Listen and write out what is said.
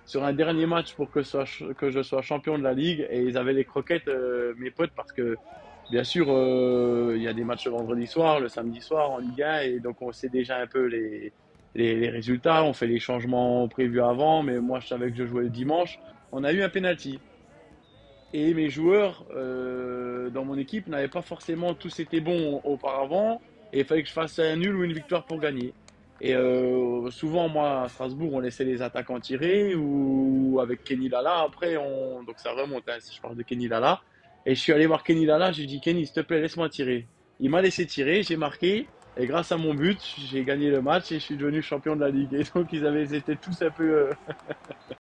sur un dernier match pour que je sois champion de la Ligue et ils avaient les croquettes, mes potes, parce que bien sûr, il y a des matchs le vendredi soir, le samedi soir en Ligue 1 et donc on sait déjà un peu les résultats, on fait les changements prévus avant, mais moi je savais que je jouais le dimanche. On a eu un penalty. Et mes joueurs dans mon équipe n'avaient pas forcément tous été bons auparavant. Et il fallait que je fasse un nul ou une victoire pour gagner. Et souvent, moi, à Strasbourg, on laissait les attaquants tirer ou avec Kenny Lala. Après, donc ça remonte, hein, si je parle de Kenny Lala. Et je suis allé voir Kenny Lala. J'ai dit, Kenny, s'il te plaît, laisse-moi tirer. Il m'a laissé tirer, j'ai marqué. Et grâce à mon but, j'ai gagné le match et je suis devenu champion de la Ligue. Et donc, ils étaient tous un peu